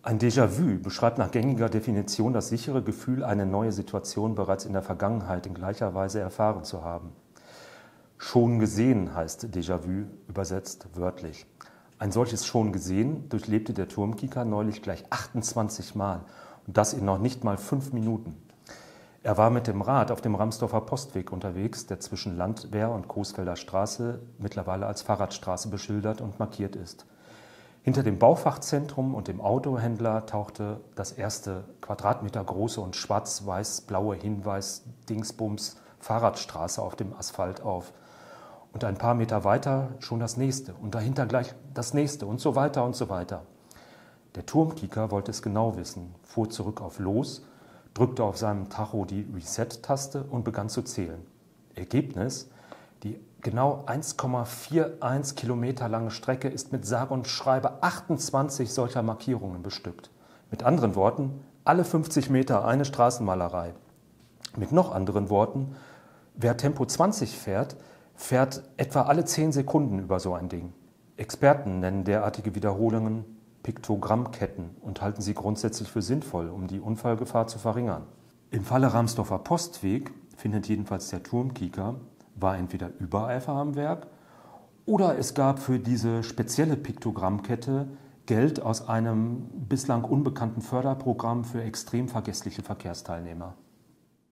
Ein Déjà-vu beschreibt nach gängiger Definition das sichere Gefühl, eine neue Situation bereits in der Vergangenheit in gleicher Weise erfahren zu haben. Schon gesehen heißt Déjà-vu übersetzt wörtlich. Ein solches schon gesehen durchlebte der Turmkieker neulich gleich 28 Mal und das in noch nicht mal 5 Minuten. Er war mit dem Rad auf dem Ramsdorfer Postweg unterwegs, der zwischen Landwehr und Coesfelder Straße mittlerweile als Fahrradstraße beschildert und markiert ist. Hinter dem Baufachzentrum und dem Autohändler tauchte das erste quadratmetergroße und schwarz-weiß-blaue Hinweis Dingsbums Fahrradstraße auf dem Asphalt auf. Und ein paar Meter weiter schon das nächste und dahinter gleich das nächste und so weiter und so weiter. Der Turmkieker wollte es genau wissen, fuhr zurück auf Los, drückte auf seinem Tacho die Reset-Taste und begann zu zählen. Ergebnis: Die genau 1,41 Kilometer lange Strecke ist mit sage und schreibe 28 solcher Markierungen bestückt. Mit anderen Worten, alle 50 Meter eine Straßenmalerei. Mit noch anderen Worten, wer Tempo 20 fährt, fährt etwa alle 10 Sekunden über so ein Ding. Experten nennen derartige Wiederholungen Piktogrammketten und halten sie grundsätzlich für sinnvoll, um die Unfallgefahr zu verringern. Im Falle Ramsdorfer Postweg findet jedenfalls der Turmkieker, war entweder Übereifer am Werk oder es gab für diese spezielle Piktogrammkette Geld aus einem bislang unbekannten Förderprogramm für extrem vergessliche Verkehrsteilnehmer.